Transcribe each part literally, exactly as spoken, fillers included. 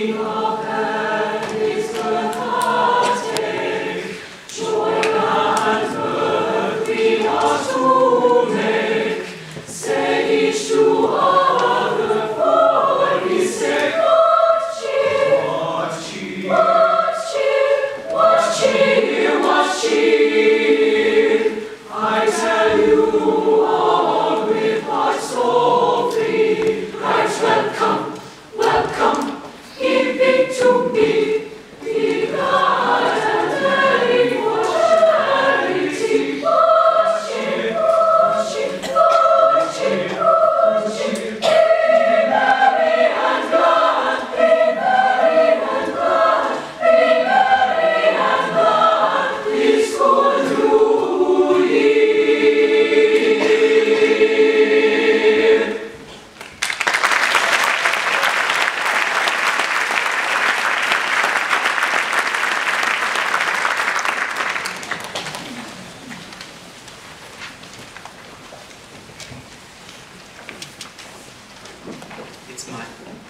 It's my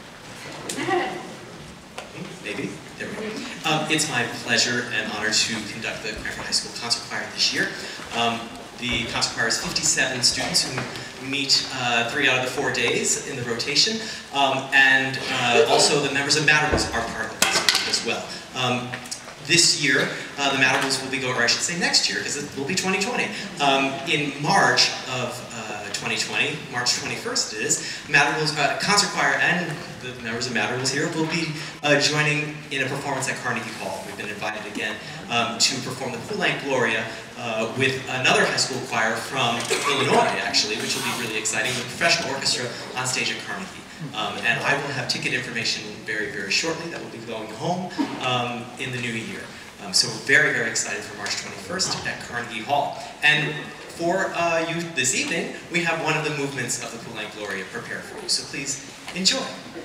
maybe there we go. Um, it's my pleasure and honor to conduct the Cranford High School Concert Choir this year. Um, the concert choir is fifty-seven students who meet uh, three out of the four days in the rotation, um, and uh, also the members of Madrigals are part of this as well. Um, This year, uh, the Madrigals will be going, or I should say next year, because it will be twenty twenty. Um, in March of uh, twenty twenty, March twenty-first it is, Madrigals, uh, Concert Choir and the members of Madrigals here will be uh, joining in a performance at Carnegie Hall. We've been invited again um, to perform the Poulenc Gloria uh, with another high school choir from Illinois, actually, which will be really exciting, with a professional orchestra on stage at Carnegie. Um, and I will have ticket information very, very shortly that will be going home um, in the new year. Um, so we're very, very excited for March twenty-first at Carnegie Hall. And for uh, you this evening, we have one of the movements of the Poulenc Gloria prepared for you. So please enjoy.